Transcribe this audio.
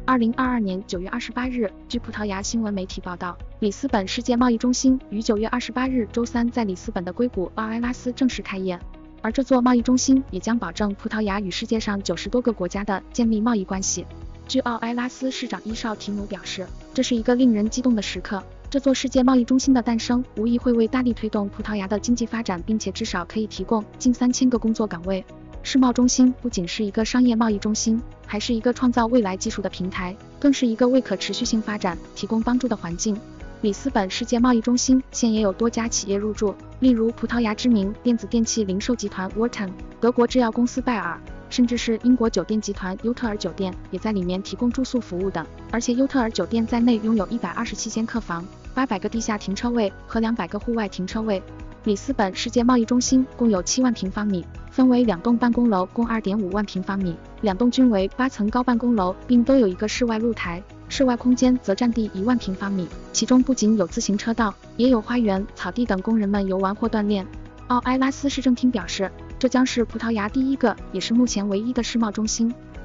2022年9月28日，据葡萄牙新闻媒体报道，里斯本世界贸易中心于9月28日周三在里斯本的硅谷奥埃拉斯正式开业，而这座贸易中心也将保证葡萄牙与世界上90多个国家的建立贸易关系。据奥埃拉斯市长伊绍提努表示，这是一个令人激动的时刻。这座世界贸易中心的诞生无疑会为大力推动葡萄牙的经济发展，并且至少可以提供近3000个工作岗位。世贸中心不仅是一个商业贸易中心，还是一个创造未来技术的平台，更是一个为可持续性发展提供帮助的环境。里斯本世界贸易中心现也有多家企业入驻，例如葡萄牙知名电子电器零售集团 Worten、德国制药公司拜耳，甚至是英国酒店集团优特尔酒店也在里面提供住宿服务等。而且优特尔酒店在内拥有127间客房、800个地下停车位和200个户外停车位。里斯本世界贸易中心共有7万平方米，分为2栋办公楼，共2.5万平方米，2栋均为8层高办公楼，并都有一个室外露台，室外空间则占地1万平方米，其中不仅有自行车道，也有花园、草地等供人们游玩或锻炼。奥埃拉斯市政厅表示，这将是葡萄牙第一个，也是目前唯一的世贸中心。